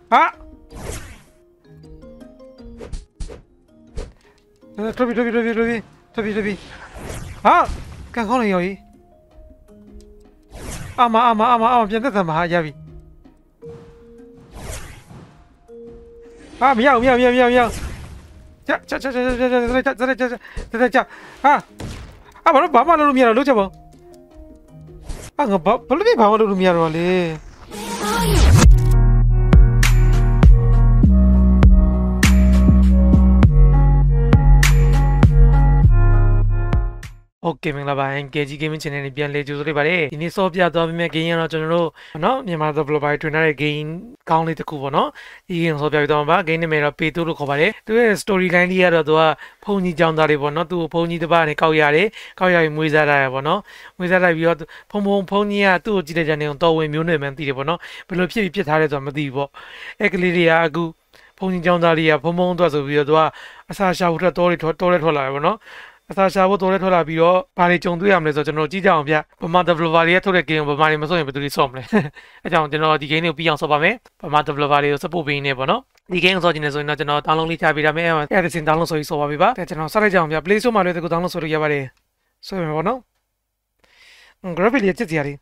啊！这边，啊！干好了有一，阿玛，变得怎么还亚比？啊！喵！这，啊！啊！baru bawa lalu miara lu coba. Ah nggak belum nih bawa lalu miara wali. Oke, မင်္ဂလာပါ NKG Gaming Channel နဲ့ပြန်လည်ကြိုဆိုလိုက်ပါတယ်ဒီနေ့စောပြသွားပြီးမြဲ game ရတော့ကျွန်တော်တို့เนาะမြန်မာ developer တွေထွင်ထားတဲ့ game ကောင်းလေးတစ်ခုပေါ့เนาะဒီ game စောပြပြီးသွားမှာပါ game နာမည်တော့ Peto လို့ခေါ်ပါတယ်သူရဲ့ story line လေးကတော့သူကဖုန်ကြီးကြောင်းသားလေးပေါ့เนาะသူ့ဖုန်ကြီးတစ်ပါးနဲ့ကောက်ရတယ်ကောက်ရပြီးမွေးစားတာရပေါ့เนาะမွေးစားလိုက်ပြီးတော့ဖုန်ကြီးကသူ့ကိုကြည့်လိုက်ကြနေအောင်တော်ဝင်မျိုးနွယ်မှန်းသိတယ်ပေါ့เนาะဘယ်လိုဖြစ်ပြီးဖြစ်ထားလဲဆိုတာမသိဘူးပေါ့အဲ့ကလေးတွေကအခုဖုန်ကြီးကြောင်းသားလေးကဖုံအတွက်ဆိုပြီးတော့သူကအစာရှာဖို့တော်လေးထွက်လာတယ်ပေါ့เนาะအစာရှာဖို့တော်လဲထွက်လာပြီးတော့ဘာတွေကြုံတွေ့ရမလဲဆိုတော့ကျွန်တော်ကြည့်ကြအောင်ဗျဗမာ developer တွေရဲ့ထုတ်တဲ့ game ကိုဗမာတွေမစိုးရင်ဘယ်သူတွေဆော့မလဲအဲကြောင့်ကျွန်တော်ဒီ game ကိုပြီးအောင်ဆော့ပါမယ်ဗမာ developer တွေကို support ပေးနေပေါ့နော်ဒီ game ကိုဆော့ချင်တယ်ဆိုရင်တော့ကျွန်တော် download လေးချပေးထားမယ်အဲ့ဒါစင် download ဆိုပြီးဆော့ပါပြီပါတဲ့ကျွန်တော်ဆက်လိုက်ကြအောင်ဗျ Play Store မှာလည်းဒီကို download ဆိုလို့ရပါတယ်ဆော့ရမယ်ပေါ့နော် graphic လေးချက်စီရတယ်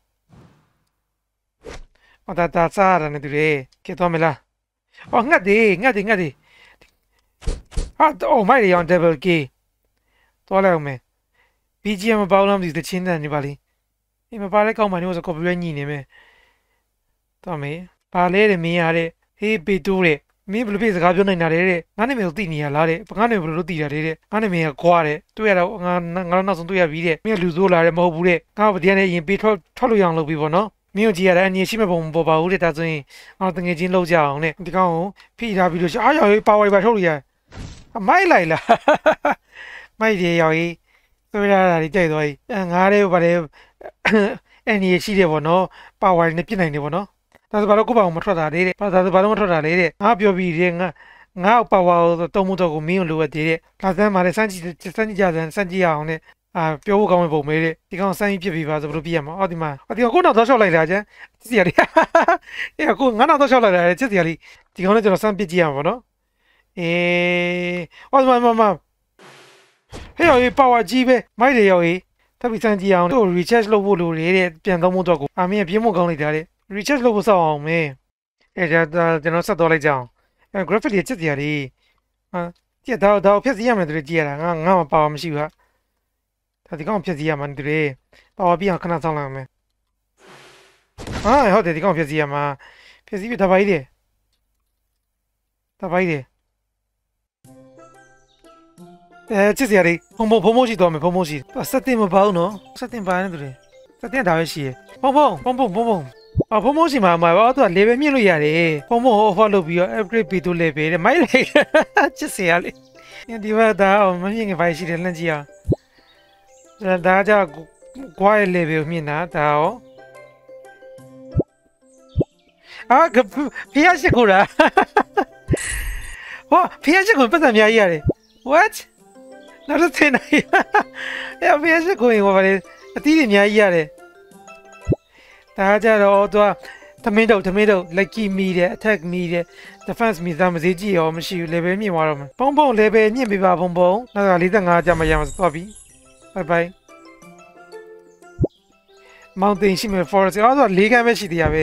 ဟောဒါစားရတယ်နေတူတယ်ကဲတော့မလားအော်ငတ်တယ်ဟာအော်မိုက်ရအောင် double kသွားလိုက်အောင်မယ် BGM မပေါင်းလားမသိတဲ့ချင်းတန်နေပါလိအေးမပါလဲကောင်းပါနေလို့ဆို copyright ညှိနေမယ်တော့မေးဘာလဲတဲ့မင်းရတဲ့ဟေးပေတိုးတဲ့မင်းဘယ်လိုဖြစ်စကားပြောနိုင်တာလဲတဲ့ငါနာမည်ကိုသိနေရလားတဲ့ငါနာမည်ဘယ်လိုသိတာလဲတဲ့ငါနာမည်ကခွာတဲ့တွေ့ရတော့ငါနောက်ဆုံးတွေ့ရပြီတဲ့မင်းကလူဆိုးလာတယ်မဟုတ်ဘူးတဲ့ငါ့ကိုတရားနဲ့ရင်ပေးထွက်လို့ရအောင်လုပ်ပြီးပေါ့နော်မင်းကိုကြည့်ရတဲ့အနည်းရှိမဲ့ပုံမပေါ်ပါဘူးတဲ့ဒါဆိုရင်ငါတငယ်ချင်းလောက်ကြအောင်တဲ့ဒီကောင်ကိုဖိထားပြီးလို့အားရပါဝါပါထုတ်လို့ရမိုက်လိုက်လားမိုက်တယ်ရောက်ရေးဆိုရတာဒီကြိုက်သွားပြီငားလေးဘာလဲအန်ဒီရှိတယ်ပေါ့နော်ပါဝါနဲ့ပြစ်နိုင်တယ်ပေါ့နော်ဒါဆိုဘာလို့ကိုပါအောင်မထွက်တာလေတဲ့ဒါဆိုဘာလို့မထွက်တာလေတဲ့ငါပြောပြီးတဲ့ငါပါဝါကိုတုံးမှုတော့ကိုမင်းကိုလိုအပ်သေးတဲ့ဒါစမ်းပါလေစမ်းကြည့်ကြစမ်းကြည့်ရအောင်နဲ့ပြောဖို့ကောင်းမဲ့ပုံမေးတဲ့ဒီကောင်စမ်းပြီးပြစ်ပြီးပါဆိုဘယ်လိုပြရမှာအော်ဒီမှာဒီကောင်ကိုနောက်တော့ရှော့လိုက်တာကျန်စစ်စီရလေးအေးကိုငါနောက်တော့ရှော့လိုက်တာစစ်စီရလေးဒီကောင်လည်းကျွန်တော်စမ်းပြစ်ကြည့်ရမှာပေါ့နော်အေးအော်ဒီမှာဟဲ့ရောပါဝါကြီးပဲမိုက်တယ်ရောထပ်ပြီးစမ်းကြည့်အောင်တို့ recharge လုပ်ဖို့လိုတဲ့ပြန်သုံးဖို့တော့ကိုမင်းပြင်းမကောင်းလိုက်တာတဲ့ recharge လုပ်ဖို့စောက်အောင်မင်းဒါကျွန်တော်ဆက်တော့လိုက်ကြအောင်graphic လေးချက်စရာလေးကြည့်တော့ဖြည့်စီရမယ်တူကြည့်ရတာငါမပါဝါမရှိဘူးဟာဒါဒီကောင်ဖြည့်စီရမှာတူတယ်ပါဝါပြီးအောင်ခဏဆောင်းလိုက်မယ်ဟုတ်တယ်ဒီကောင်ဖြည့်စီရမှာဖြည့်စီပြီးတပိုက်တယ်ချစ်စရာလေးဖုံရှိတော့မယ်ဖုံရှိစက်တင်မပေါင်းနော်စက်တင်ပါနေတူတယ်စက်တင်ဒါပဲရှိရဖုံဖုံရှိမှာသူက level မြင့်လို့ရတယ်ဖုံ offer လုပ်ပြီးတော့ upgrade ပေးလို့ level တဲ့မိုက်လိုက်ချစ်စရာလေးဒီဘက်ဒါမမြင့်ငယ်ပါရှိတယ်လန့်ကြည့်အောင်ဒါကြကွာရဲ့ level မြင့်တာဒါရောဖျားရှိကိုလားဟောဖျားရှိကိုပတ်စံများကြီးရတယ် whatနောက်တော့တင်နေရဖျားရှိကိုရင်ဘာလဲအတီးတွေအများကြီးရတယ်ဒါကြတော့သူကသမင်းတို့ lucky မီတယ် attack မီတယ် defense မီသားမစေးကြည့်ရောမရှိဘူး level မြင့်သွားတော့မယ်ဖုံ level မြင့်ပြီပါဖုံနောက်က45ကျမှရမှာသွားပြီ bye bye mountain ရှိမယ် forest အော်သူက4ခန်းပဲရှိသေးရပဲ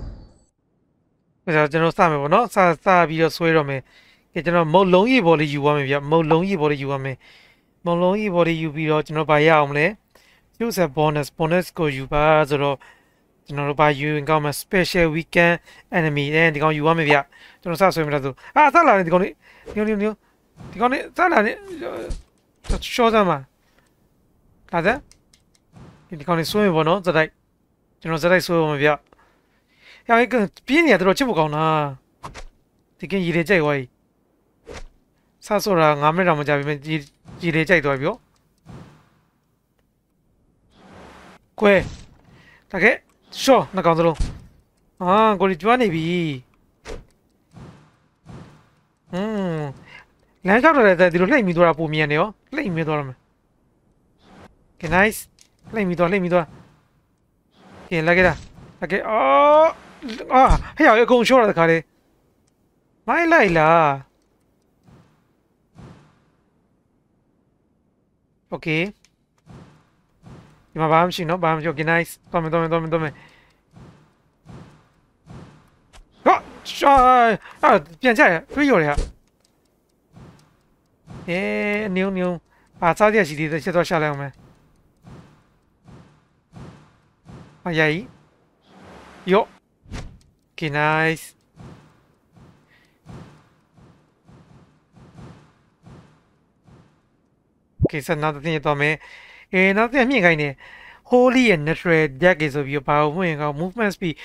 ကျွန်တော်စမယ်ပေါ့နော်စပြီးတော့ဆွဲတော့မယ်ကဲကျွန်တော်မုတ်လုံးကြီးဘော်လေးယူသွားမယ်ဗျမုတ်လုံးကြီးဘော်လေးယူသွားမယ်မုတ်လုံးကြီးဘော်လေးယူပြီးတော့ကျွန်တော်ဗာရအောင်မလဲ use a bonus ကိုယူပါဆိုတော့ကျွန်တော်တို့ဗာယူရင်ကောင်းမှာ special weekend enemy တဲ့ဒီကောင်ယူသွားမယ်ဗျကျွန်တော်စဆွဲမယ်လားဆိုဆက်လာတယ်ဒီကောင်လေးညိုဒီကောင်လေးဆက်လာတယ်ရှော့စမ်းပါလာစမ်းဒီကောင်လေးဆွဲမယ်ပေါ့နော်ဇက်တိုက်ကျွန်တော်ဇက်တိုက်ဆွဲပါမယ်ဗျ야, 이거 비행이야 들어 집어 가나. 되게 일에 짜이 와이. 사소랑 아메랑 잡으면 일에 짜이 도와비요. 꽤. 다게 쇼 나 가운데로. 거리 좋아네 비. 랭카로 해다 뒤로 레이미 돌아 보면요. 레이미 돌아면. 오케이 나이스. 레이미 돌아. 오케이 라게다. 오케이 야, 이거 공 쇼라 가래. မိုင်းလိုက်လားโอเคဒီမှာဘာမှမရှိနော်ဘာမှမရှိ okay nice တော်မယ်ဟာရှာ啊ပြန်ကြရတွေးရော်တယ်ဟာ牛把早点洗的先做下来我们啊耶哟 okay nice okay ဆက်နောက်တစ်သင်တော့မယ်နောက်တစ်မြင်ခိုင်းနေ holy and natural deck ဆိုပြီးဘာဝင်ကော movement speed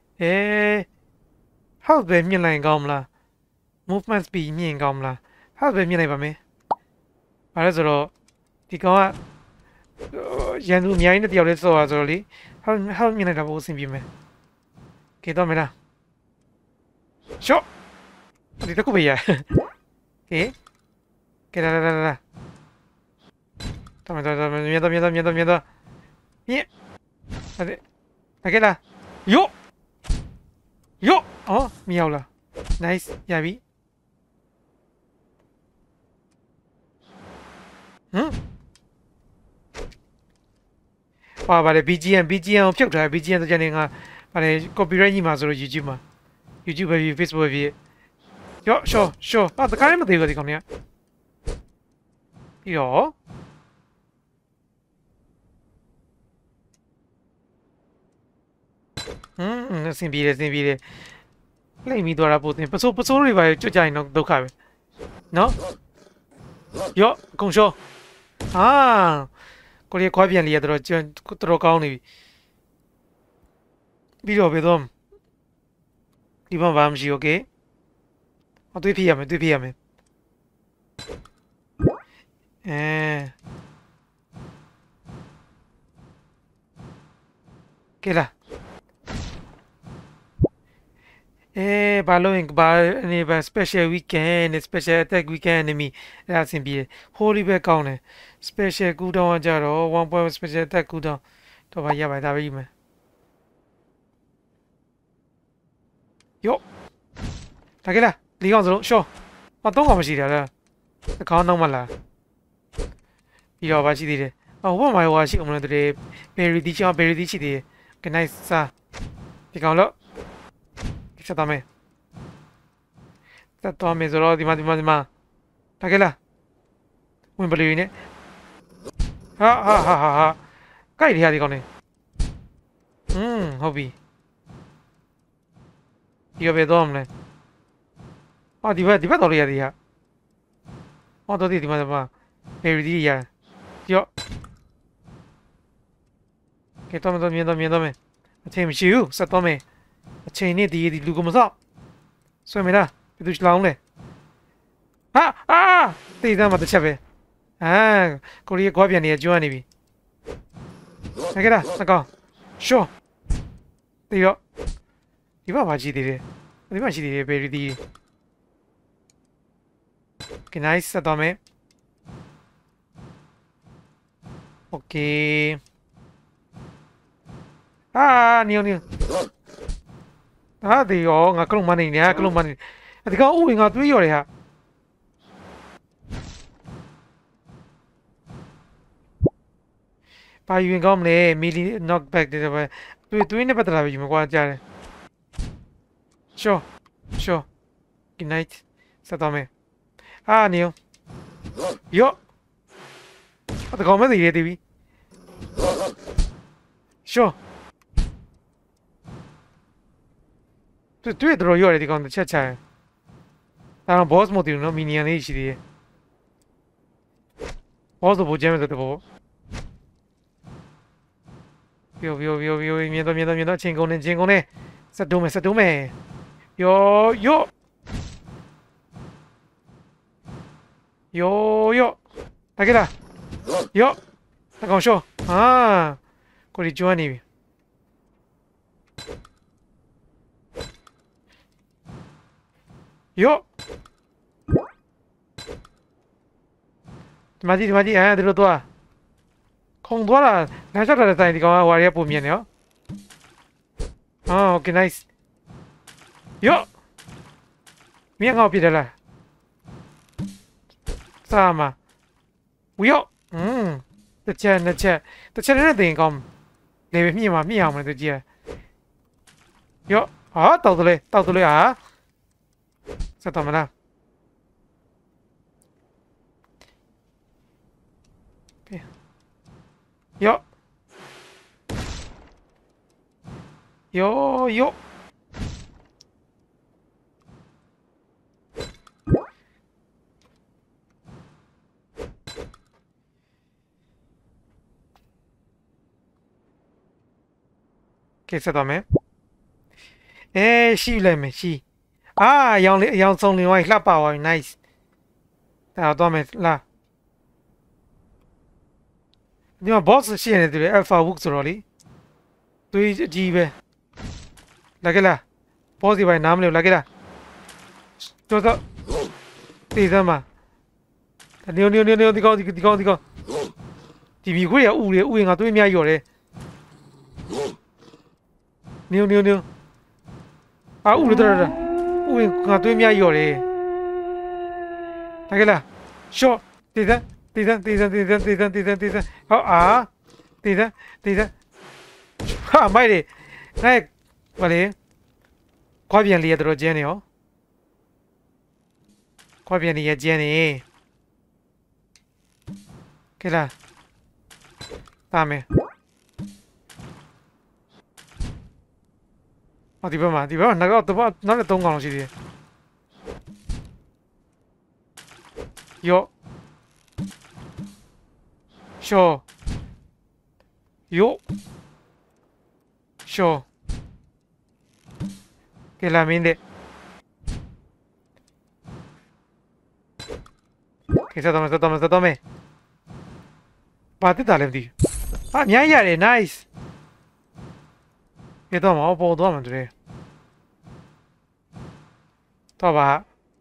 ဟုတ်ပဲမြင်လိုက်ကောင်းမလား movement speed မြင်ကောင်းမလားဟုတ်ပဲမြင်လိုက်ပါမယ်ဘာလဲဆိုတော့ဒီကောင်ကရန်သူအများကြီးနဲ့တယောက်လေးစောရဆိုတော့လေဟုတ်မြင်လိုက်တာပိုအဆင်ပြေမယ်ကဲတော့မလားရှော့ဒီတခုပဲရကဲလာတော်မြင်耶，来给啦，哟，哦，瞄了，nice，亚比，哇，把这 BGM 飘出来 ，BGM 都叫那个，把这 copyright 嘛，说了 YouTube 嘛，YouTube 比 Facebook 比，哟，sure，啊，这看没得个地方呢，哟。အဆင်ပြေတယ်လိမ့်ပြီးသွားတာပို့တင်ပစိုးတွေပါကြွကြရင်တော့ဒုက္ခပဲနော်ရော့အကုန်ရှောဟာကိုရီးခွားပြန်လေးရတော့ကောင်းနေပြီပြီးတော့ဘယ်တော့ဒီမှာဘာမှမရှိโอเคအတွေ့ဖြစ်ရမယ်ကဲလားဘာလို့ဘာအနေဘာ special weekend special attack weekend enemy အဲ့ဒါအဆင်ပြေတယ် holy ပဲကောင်းတယ် special cooldown ကကြတော့1 point special attack cooldown တော့ဘာရပါဒါပဲယူမယ်ယောဒါကဲလား၄កောင်စလုံးရှော့3កောင်မရှိတာလားအကောင်းတော့မလားပြီးတော့ဘာရှိသေးတယ်ဟိုဘက်မှာဟိုရှိအောင်မလို့တဲ့ berry တီချော berry တီရှိသေးတယ် okay nice စားဒီကောင်လို့ဆက်သွားမယ်ဆိုတော့ဒီမှာဒါကဲလားဝင်ပလီနေဟာကြိုက်တယ်ဟာဒီကောင်နေဟုတ်ပြီဒီဘယ်တော့မလဲဒီဘက်တော့ရရသည်ဟာတော့ဒီမှာဘယ်ရီဒီရရော့ကဲတော့မြင်တော့အချိန်မရှိဘူးဆက်တော့မယ်အချိန်နဲ့ဒီလူကမစောက်ဆွဲမလားဘယ်သူလောင်းလဲဟာတေးသားမတစ်ချက်ပဲကိုရီးယားကွာပြန်နေကျွမ်းနေပြီဒါကဲလားအကောင်ရှော့တေးရောဒီမှာဘာကြည့်သေးတယ်ဒီမှာရှိသေးတယ်ဘယ်ရီဒီကဲ nice ဆက်တော့မယ်โอเคနီယိုဟာဒီရောငါကလုံးမနေနေကလုံးမနေဒီကောင်ဦးငါတွေးရော်တယ်ဟာပါယူရင်ကောင်းမလဲမီလီ knock back တဲ့ပဲတွေးနေပတ်တာပဲယူမကွာကြားတယ်ရှော့ good night ဆက်တော့မယ်နီယိုယောဒီကောင်မသိရသေးပြီရှော့တွေ့တော့ရော်တယ်ဒီကောင်တစ်ချက်ချတယ်ဒါတော့ boss မဟုတ်ဘူးနော် minion လေးရှိသေးတယ် boss ဘိုးကျမ်းဆိုတဲ့ဘောပြောမြင်တော့ချင်းကုန်နေစက်တုံးမယ်ယောဒါကဲလားယောတကောင်ရှော့ကိုရီကျွမ်းနေပြီယောဒီမှာဒီလိုတော့ခုံသွားတာလမ်းလျှောက်တာတဲ့တိုင်ဒီကောင်ကဟွာရဲပုံမြင်နေရောโอเค nice ယောမင်းငေါ့ပြတယ်လားစားမှာဝီယောတစ်ချက်နှစ်ချက်နဲ့တင်ကောင်းလေပဲမြင့်အောင်မလဲသူကြီးရောဟာတောက်တယ်ဟာစက်တော်မလားရောကဲစက်တော်မယ်ရှိလိုက်မယ်ရှိအယောင်ဆုံးလင်ဝိုင်းလှပသွားပြီ nice ဒါတော့မယ်လားဒီမှာ boss ရှိနေတယ် alpha book ဆိုတော့လေသွေးအကြီးပဲလာကြလား boss ဒီပိုင်းနားမလဲလာကြလားတော့တေးစမ်းပါနေဒီကောင်ဒီမီခွေးရဥငါသွေးအများကြီးရော်တယ်နေဥရတော့ငါသွေးအများကြီးရော်တယ်လာကြလား short တေးစမ်းဟောတေးစမ်းဟာမိုက်တယ်နိုင်ဘာလဲခွာပြန်လေးရတော့ကျန်းနေရောခွာပြန်လေးရကျန်းနေကဲလားတာမယ်ဒီဘက်မှာနောက်နဲ့3កောင်ရှိသေးတယ်ယောရှောကဲလာမင်းတဲ့ကဲစတော့မယ်ဘာတက်တာလဲမသိအများကြီးရတယ် nice ကဲတော့မပေါ်တော့မှတွေ့တော့ပါ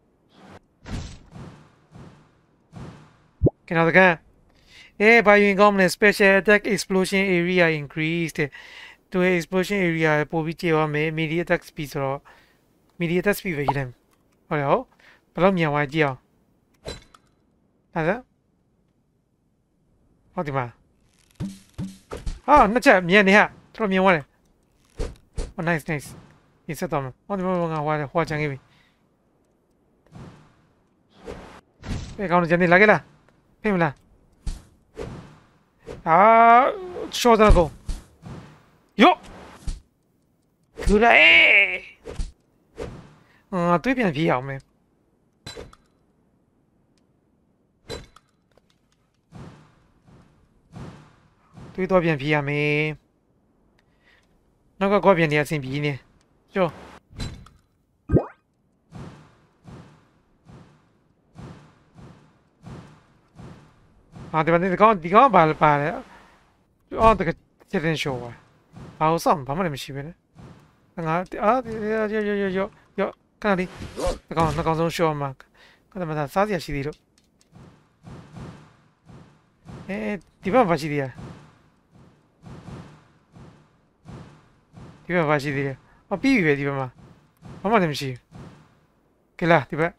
ကဲနောက်တကဘာယူရင်ကောင်းမလဲ special attack explosion area increased သူ explosion area ပို့ပြီးကျေသွားမယ် melee attack speed ဆိုတော့ melee attack speed ပဲရေးလိုက်ဟုတ်တယ်ဟုတ်ဘယ်လောက်မြန်သွားကြည့်အောင်ဟုတ်ဒီမှာနှစ်ချက်မြန်နေဟာတော်မြန်သွားတယ် nice ဒီစက်တော့ဟုတ်ဒီမှာငါဟွာချန်ခဲ့ပြီကောင်းတယ်ဂျန်နေလာခဲ့လားဖိမလားရှော့တော့ကောယောကူလာတွေးပြန်ပြေးအောင်မယ်တွေးတော့ပြန်ပြေးရမယ်နောက်ကကောပြန်နေအဆင်ပြေနေကျော်ဒီကောင်ဘာလဲတကယ်ချက်ရှော့ပါဘာလို့ဆောင်ဘာမှလည်းမရှိပဲလေငါယောခဏလေးဒီကောင်ဆုံးရှော့မှာကတည်းကစားစရာရှိသေးလို့ဒီဘက်ဘာရှိသေးလဲပြီးပြီပဲဒီဘက်မှာဘာမှလည်းမရှိဘူးကဲလာဒီဘက်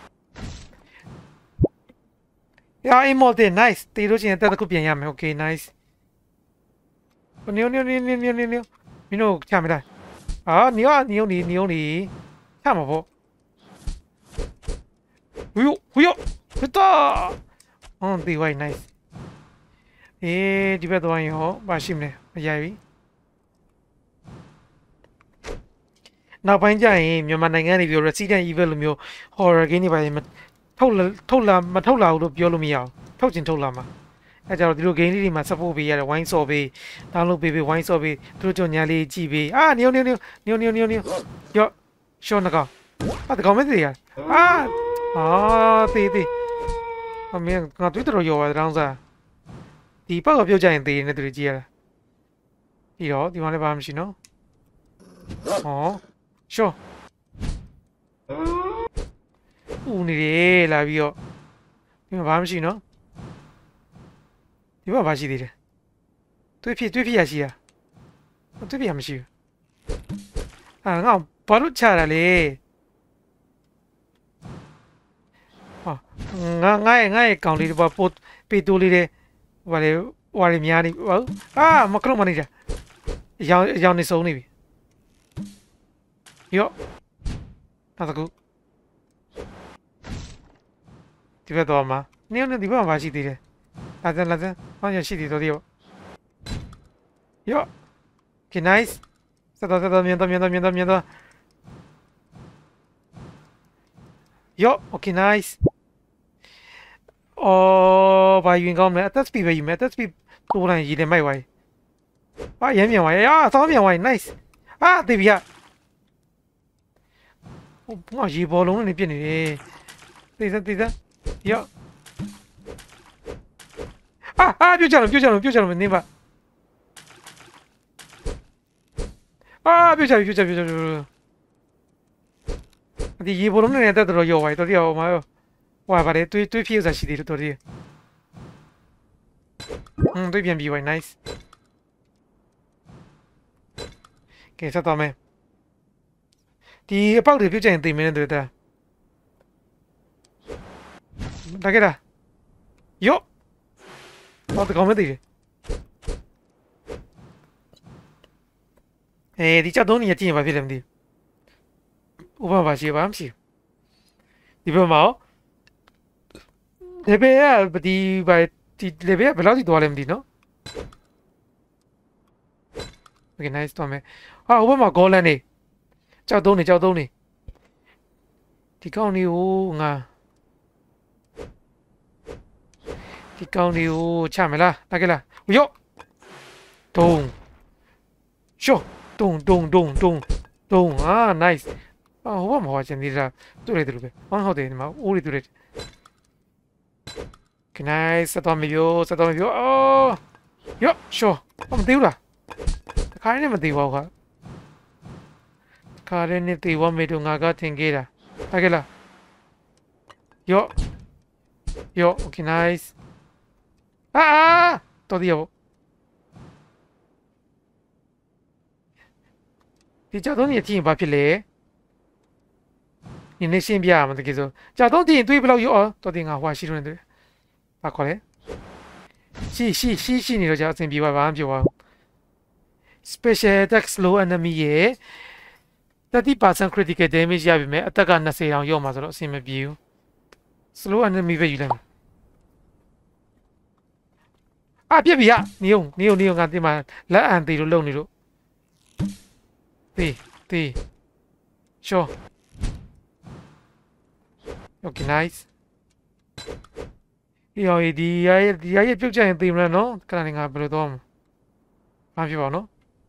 immortal nice တေးလို့ချင်းတက်တခုပြန်ရမယ် okay nice နင်းမင်းတို့ချမလားနင်းချမှာပေါ့ဟူယောဖတာဒီဝိုင်း nice ဒီဘက်သွားရင်ဟောဘာရှိမလဲမရိုက်ပြီနောက်ပိုင်းကျရင်မြန်မာနိုင်ငံနေပြီး Resident Evil လိုမျိုး horror game တွေပါရင်ထုတ်လာမထုတ်လာဘူးလို့ပြောလို့မရအောင်ထုတ်ချင်ထုတ်လာမှာအဲကြတော့ဒီလို game လေးတွေမှာ support ပေးရတယ် wine saw ပေး download ပေး wine saw ပေးသူတို့ကြောင့်ညာလေးကြည့်ပေးနင်းယောရှော့နကောင်တကောင်မသိရတေးအမေငါတွေ့တော့ရောပါတယ်တောင်းစားဒီပောက်ကပြုတ်ကြရင်တေးနေသူတွေကြည့်ရတာပြီးတော့ဒီမှာလည်းဘာမှမရှိနော်ရှော့ဦးနေတယ်လာပြီးတော့ဒီမှာဘာမှမရှိနော်ဒီမှာဘာရှိသေးလဲတွေးဖြစ်ရရှိတာတွေးဖြစ်ရမရှိဘူးငါဘာလို့ချတာလဲငါ့ရဲ့ကောင်လေးတော့ပို့ပေတိုးလေးတဲ့ဟိုလေဟိုလေများနေဟုတ်မကလုံးမနေကြအယောင်နေဆုံးနေပြီယောနောက်တစ်ခုဒီဘက်တော့မှာနင်းနဲ့ဒီဘက်မှာရှိသေးတယ်လာစမ်းဟောရရှိသေးတော့ဒီယော okay nice ဆက်တော့မြင်တော့ယော okay nice ဘာယူကောင်းမလဲအသက် speed ပဲယူမယ်အသက် speed တိုးတိုင်းရည်တယ်မိုက်သွားပြီရမ်းမြန်သွားဆောင်းမြန်သွား nice တေးပြီဘာရေဘောလုံးနဲ့ပြစ်နေတယ်တေးစယောပြုတ်ချလို့နေပါပြုတ်ချဒီရေဘောလုံးနဲ့တက်တော့ရောသွားတော်တော်မှာဟိုပါတယ်တွေးဖြည့်ဥစားရှိသေးတယ်တော်တော်တွေးပြန်ပြီးသွား nice ကဲဆက်တော့မယ်ဒီအပေါက်တွေပြုတ်ချင်သိမင်းနဲ့တွေ့တာဒါကြတာယောတော့ကောင်းမသိတယ်ဒီချက်သုံးနေရကြည့်ရင်ဘာဖြစ်လဲမသိဘူးဥပမာပါရှိပါမရှိဒီဘက်မှာလေဘေးကဒီလေဘေးကဘယ်လောက်ထိသွားလဲမသိနော် okay nice တော့မယ်ဥပမာဂေါ်လန်နေကြောက်သုံးနေဒီကောင်းနေဟိုငါဒီကောင်းနေဟိုချမလားတကယ်လားယောတုံရှောတုံnice ဟိုဘမှာချင်းဒီစားတွေ့ရတယ်လို့ပဲဟုတ်တယ်ဒီမှာဦးရီတွေ့တယ် okay nice ဆက်တော့မပြောယောရှောမသိဘူးလားတခါနဲ့မသိပါဘူးခါခါရဲနဲ့သိဝမေတို့ငါကထင်ခဲ့တာတကယ်လားယော okay nice တော်ဒီရောဒီကြောက်သုံးနေကြည့်ရင်ဘာဖြစ်လဲ你那身边嘛，这个说，假当天对不了有到底俺花西中的，把过来，西你了叫真比我玩比我，special attack slow enemy 耶，30% critical damage 下边没，attack 那谁让用嘛，是咯，谁没比有 ，slow enemy 被有了，别比呀，你用，俺爹妈来俺爹都弄你了，对，说。Okay nice ဒီရပြုတ်ကြရင်သိမလားနော်ခဏလေးငါဘယ်လိုတော့မဖြစ်ပါနော်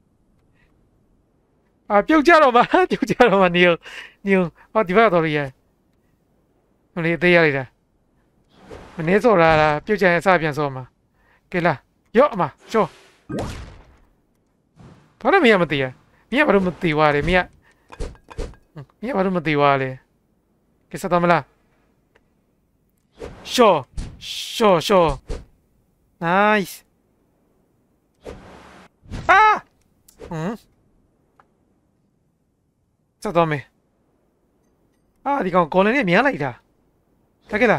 ပြုတ်ကြတော့မှာနေဒီဘက်တော့ရမလေးသေးရလိုက်တာမနေစော်လာပြုတ်ကြရင်အစပြန်စော်မှာကဲလားရော့အမရှောဘာလို့မရမသိရမင်းဘာလို့မသိွားလဲမင်းဘာလို့မသိွားလဲကဲစတော့မလားSure. Nice. စတော့မေဒီကောင်ကော်လန်နဲ့မြန်လိုက်တာလာခဲ့လား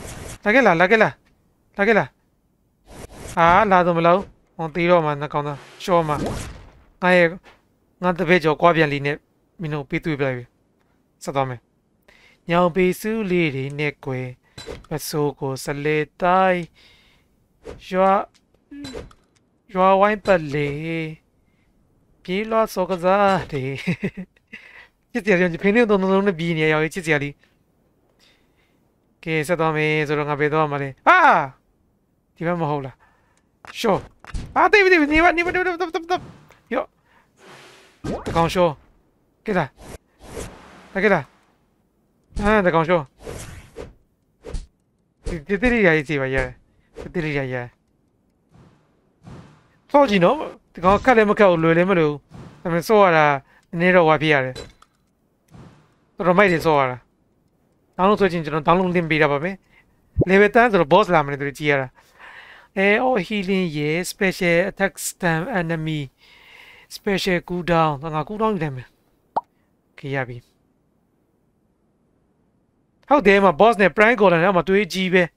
လာတော့မလို့ဟောတီးတော့မှနှကောင်သားရှော့မှာငါတပည့်ကျော်ကွာပြန်လီနဲ့မင်းတို့ပေးတွေ့ပြလိုက်ပြီစတော့မေညောင်ပေစုလေးတွေနဲ့ကွယ်မဆိုးကိုစလေတိုင်းရွာဝိုင်းပတ်လေပြေးလို့စောကစားတယ်ချစ်စရာကြီးဖိနေတော့လုံးနဲ့ပြီးနေရောချစ်စရာလေးကဲဆက်တော့မယ်ဆိုတော့ငါပေးတော့မှာလေဒီဘက်မဟုတ်လားရှောတေးနေပါယောတကောင်ရှောကဲလားတကောင်ရှောတေးရည်စီပါရဲ့တေးရဆောကြည့်နော်ဒီကောင်ခက်လည်းမခက်ဘူးလွယ်လည်းမလွယ်ဘူးဒါပေမဲ့ဆောရတာနည်းတော့ဝါပြရတယ်တော်တော်မိုက်တယ်ဆောရတာနောက်လို့ဆိုချင်းကျွန်တော် download link ပေးတာပါပဲ level 10ဆိုတော့ boss လာမယ်တူကြည့်ရတာhealing ရဲ့ special attack stun enemy special cooldown ငါ cooldown ယူတယ်မယ်ခေရပြီဟုတ်တယ်မှာ boss နဲ့ prime golden နဲ့မှာတွေးကြီးပဲ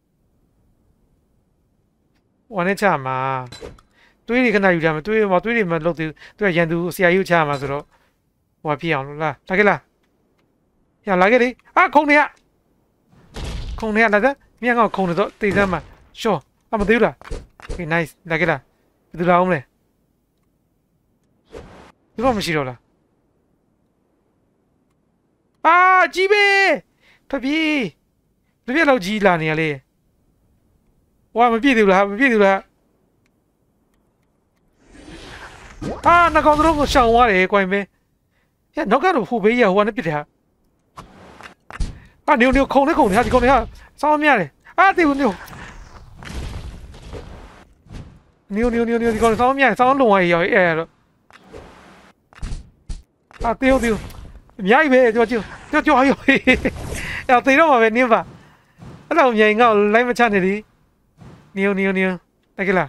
ဝမ်းနဲ့ချမှာတွေးတွေခဏယူကြမှာတွေးတွေမလုပ်သေးသူကရန်သူဆရာကြီးကိုချမှာဆိုတော့ဟိုဖြစ်အောင်လားလာခဲ့လားရလာခဲ့လေခုံနေရလာစမ်းမြန်ကောင်ခုံနေတော့တေးစမ်းမှာရှော့မသေးဘူးလား okay nice လာခဲ့လားဘယ်သူလာအောင်လဲဒီတော့မရှိတော့လားကြီးပဲဖပြေးလောက်ကြီးလာနေရလေဝါမပြည့်သေးဘူးလားနှကောင်တို့ကိုရှောင်သွားတယ်ကွိုင်းပဲနောက်ကတော့ဟိုဘေးရဟိုကနေပြစ်တယ်ဟာနေခုံနေဟာဒီကောင်နေဟာစောင်းမရတယ်တေးဘူးနေဒီကောင်စောင်းမရစောင်းလုံရရောအဲ့တော့တေးအများကြီးပဲကြောဟာရောတေးတော့မှာပဲနင်းပါအဲ့တော့မြိုင်ငါ့ကိုလိုက်မချနေသည်နေတကယ်လား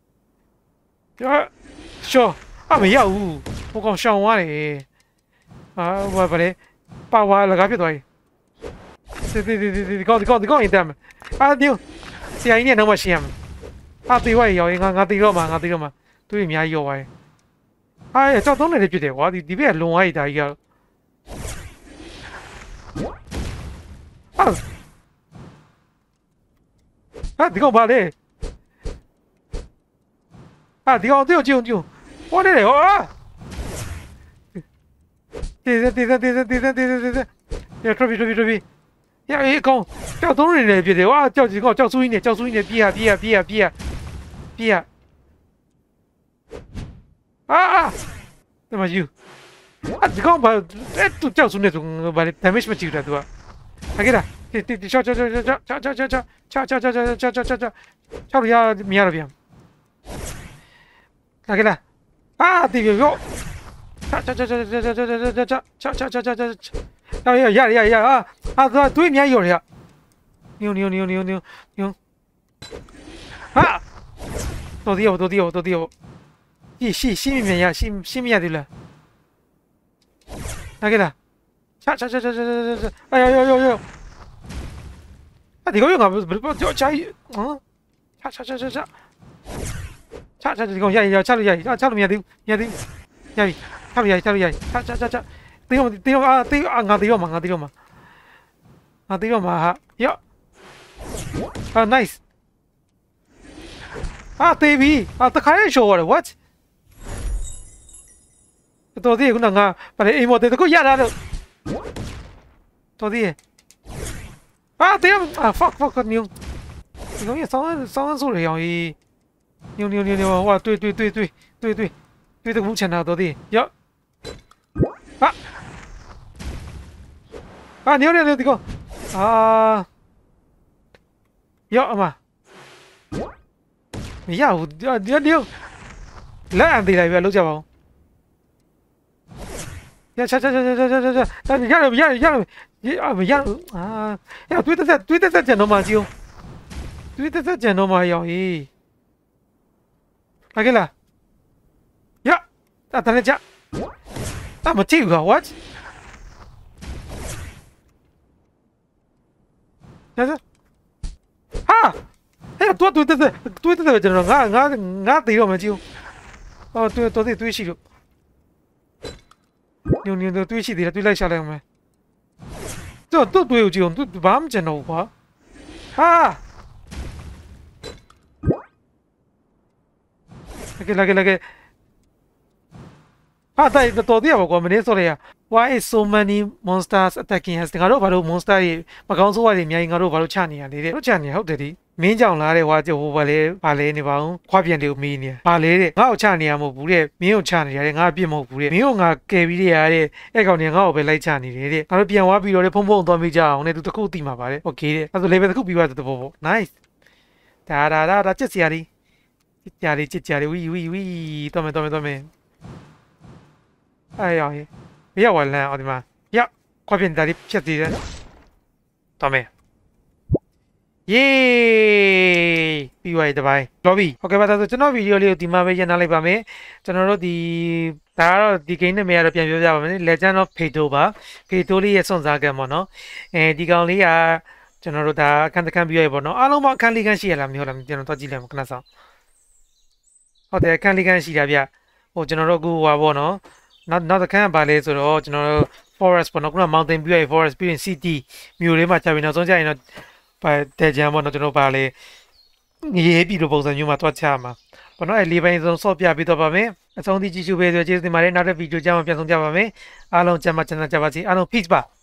ရှော့မရဘူးဟိုကောင်ရှောင်သွားတယ်ဘာလဲပါဝါလကားဖြစ်သွားပြီဒီကောင်အင်တမ်ဒီဆရာကြီးနဲ့နောက်မှရှင်းရမယ်တေးဝါရောငါတေးတော့မှာသူ့အများကြီးရောသွားတယ်ကြောက်သုံးနေတယ်ဖြစ်တယ်ကွာဒီဘက်ကလွန်သွားပြီဒါကြီးကဒီကောင်ပါလေဒီကောင်ကြည့်ဟောနေတယ်တေးထရဘီအေးကောင်ကြောက်သုံးနေတယ်ဖြစ်တယ်ကြောက်ကြီးကောင်ကြောက်ဆူးကြီးနဲ့ပြေးရဒီမှာယူဒီကောင်ဘာသူကြောက်ဆူးနေသူဘာလဲ damage မကြည့်တာသူကခဲ့လားချောရမရတော့ပြန်ခဲ့လားတီးရောရတွေးအများကြီးရော်ရညိုတော်သေးရှင်းမြင်ရရှင်းမရသေးလားခဲ့လားဒီကောင်ငါဘယ်ကြောက်ချိုင်းဒီကောင်ရချလို့မရသေးဘူးရပြီချလို့ရတေးငါတေးတော့မှာnice တေးပြီတခါရရှိုးရတယ် what တော်သေးခုနငါဗါလေအိမ်မော်တေးတခုရတာတော့တော်သေးတေးfuck ညုံဒီကောင်ရဆောင်းဆိုရအောင်ညုံဟိုတွေ့တကူချန်တာတော်သေးညဒီကောင်အမမရဘူးလက်အန်သေးလိုက်ပဲလောက်ကြပါဦးရရတွေးသက်ကြံတော့မှကြည့်ဦးတွေးသက်ကြံတော့မှရောလာခဲ့လားတန်းကြမကြည့်ဘူးကွာ what တွေးသက်ကျွန်တော်ငါတေးတော့မကြည့်ဦးတွေးရှိလို့ညတွေးရှိသေးတယ်တွေးလိုက်ရှာလိုက်အောင်မယ်တော့တွေးကြည့်အောင်သူဘာမှမကျန်တော့ဘူးကွာလာခဲ့တိုက်တော်သေးရပါကွာမင်းဆိုရ why is so many monsters attacking us ငါတို့ဘာလို့ monster တွေမကောင်းဆိုးဝါးတွေအများကြီးငါတို့ဘာလို့ချနေရလဲတဲ့တို့ချနေဟုတ်တယ်ဒီမင်းကြောင်လာတဲ့ဟွာဟိုဘာလဲနေပါအောင်ခွာပြန်တယ်ကိုမေးနေဘာလဲတဲ့ငါ့ကိုချနေရမဟုတ်ဘူးတဲ့မင်းကိုချနေရတယ်ငါအပြစ်မဟုတ်ဘူးတဲ့မင်းကငါကယ်ပြီးရတဲ့အဲ့ကောင်တွေငါ့ကိုပဲလိုက်ချနေတယ်တဲ့ငါတို့ပြန်သွားပြီးတော့ဖုံသွားမိကြအောင်တဲ့သူတစ်ခုသိမှာပါတဲ့ okay တဲ့အဲ့ဒါ level တစ်ခုပြီးသွားတဲ့ပေါ့ nice ဒါချက်စရာလေးဝီတော်မယ်မရဝလန်အော်ဒီမှာခွာပြန်တာလေးဖြတ်သေးတယ်တော်မယ် Yay ပြီးသွားပြီတစ်ပိုင်း lobby ဟုတ်ကဲ့ပါဒါဆိုကျွန်တော်ဗီဒီယိုလေးကိုဒီမှာပဲရန်ထားလိုက်ပါမယ်ကျွန်တော်တို့ဒါကတော့ဒီ game နဲ့မရတော့ပြန်ပြောပြပါမယ် Legend of Phaedo ပါ Phaedo လေးရဲ့စွန့်စားကံပေါ့နော်ဒီကောင်လေးကကျွန်တော်တို့ဒါအခန်းတစ်ခန်းပြီးရပေါ့နော်အားလုံးပေါင်းအခန်းလေးခန်းရှိရလားမဟုတ်လားကျွန်တော်တော့ကြည့်လိုက်မှာခဏဆောင်ဟုတ်တယ်အခန်းလေးခန်းရှိတာဗျဟိုကျွန်တော်တို့အခုဟွာပေါ့နော်နောက်တစ်ခန်းကဘာလဲဆိုတော့ကျွန်တော်တို့ forest ပေါ့နော်ခုန mountain ပြီးရ forest ပြီးရင် city မြို့လေးမှာကြာပြီနောက်ဆုံးကြာရင်တော့တဲ့ကြမ်းပေါ့နော်ကျွန်တော်ပါလေရေးပြီးလို့ပုံစံမျိုးမှာတွားချမှာပေါ့နော်လေးပိုင်းစုံဆော့ပြပြီးတော့ပါမယ်အဆုံးထိကြည့်ရှုပေးဆိုကျေးဇူးတင်ပါတယ်နောက်တဲ့ဗီဒီယိုကြမှာပြန်ဆောင်ကြပါမယ်အားလုံးကျမ်းမာချမ်းသာကြပါစေအားလုံး peace ပါ